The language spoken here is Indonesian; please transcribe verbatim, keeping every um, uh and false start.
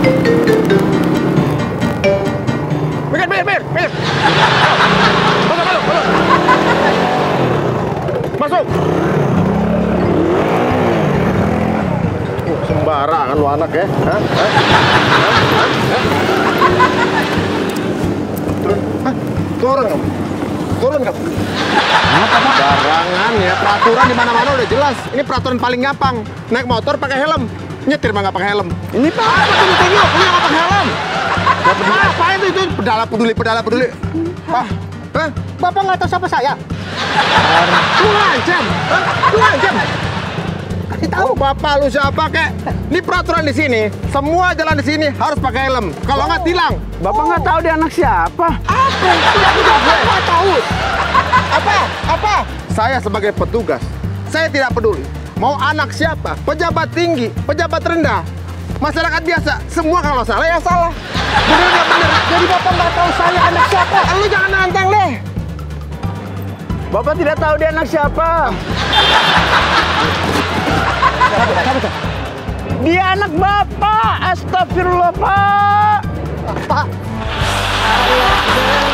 Minggir, minggir, minggir, minggir. Masuk, masuk, masuk. Masuk. Oh, sembarangan lu anak ya. Hah? Hah? Hah? Hah? Turun. Hah? Turun kamu. Turun kamu. Apa, Pak? Barangan ya, peraturan di mana-mana udah jelas. Ini peraturan paling gampang. Naik motor pakai helm. Nyetir mah nggak pakai helm. Ini Pak, apa tuh tunggu? Punya nggak pakai helm? Nggak peduli. Apain tuh itu? Pedala peduli, pedala peduli. Pak, hah? Bapak nggak tahu siapa saya? Lu ngancam? Hah? Lu ngancam? Kasih tahu. Oh, Bapak lu siapa kek? Ini peraturan di sini. Semua jalan di sini harus pakai helm. Kalau nggak tilang. Bapak nggak tahu dia anak siapa? Apa? Tidak Bapak nggak tahu. Apa? Apa? Saya sebagai petugas, saya tidak peduli. Mau anak siapa, pejabat tinggi, pejabat rendah, masyarakat biasa, semua kalau salah ya salah. Bener nggak bener? Jadi Bapak nggak tahu saya anak siapa? Lu jangan nantang deh. Bapak tidak tahu dia anak siapa? Dia anak Bapak. Astagfirullah, Pak. Pak.